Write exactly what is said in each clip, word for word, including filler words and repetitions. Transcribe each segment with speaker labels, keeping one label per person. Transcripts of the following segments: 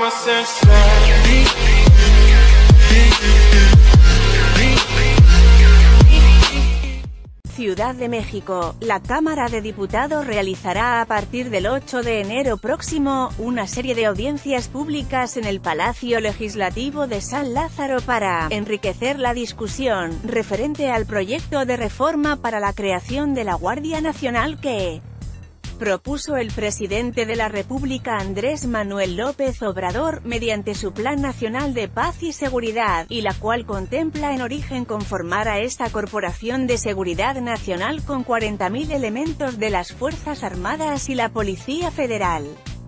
Speaker 1: Ciudad de México, la Cámara de Diputados realizará a partir del ocho de enero próximo, una serie de audiencias públicas en el Palacio Legislativo de San Lázaro para enriquecer la discusión referente al proyecto de reforma para la creación de la Guardia Nacional que propuso el presidente de la República Andrés Manuel López Obrador, mediante su Plan Nacional de Paz y Seguridad, y la cual contempla en origen conformar a esta Corporación de Seguridad Nacional con cuarenta mil elementos de las Fuerzas Armadas y la Policía Federal.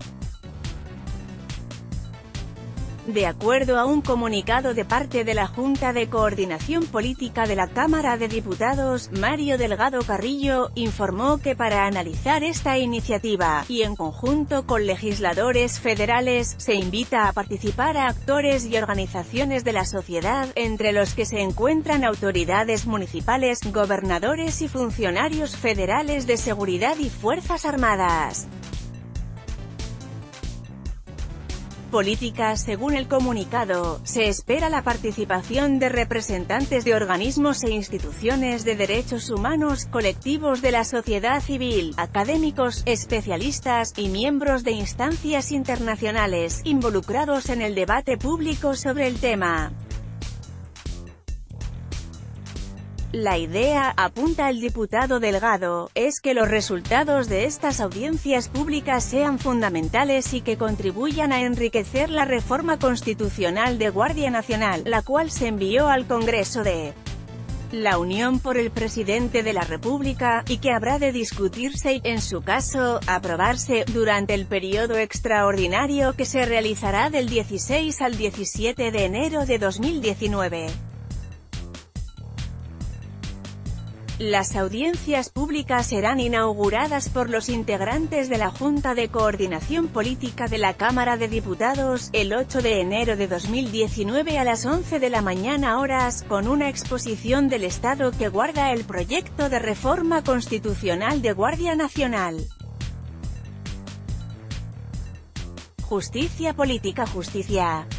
Speaker 1: De acuerdo a un comunicado de parte de la Junta de Coordinación Política de la Cámara de Diputados, Mario Delgado Carrillo, informó que para analizar esta iniciativa, y en conjunto con legisladores federales, se invita a participar a actores y organizaciones de la sociedad, entre los que se encuentran autoridades municipales, gobernadores y funcionarios federales de seguridad y fuerzas armadas. Política. Según el comunicado, se espera la participación de representantes de organismos e instituciones de derechos humanos, colectivos de la sociedad civil, académicos, especialistas, y miembros de instancias internacionales, involucrados en el debate público sobre el tema. La idea, apunta el diputado Delgado, es que los resultados de estas audiencias públicas sean fundamentales y que contribuyan a enriquecer la reforma constitucional de Guardia Nacional, la cual se envió al Congreso de la Unión por el presidente de la República, y que habrá de discutirse y, en su caso, aprobarse, durante el periodo extraordinario que se realizará del dieciséis al diecisiete de enero de dos mil diecinueve. Las audiencias públicas serán inauguradas por los integrantes de la Junta de Coordinación Política de la Cámara de Diputados, el ocho de enero de dos mil diecinueve a las once de la mañana horas, con una exposición del estado que guarda el proyecto de reforma constitucional de Guardia Nacional. Justicia política. Justicia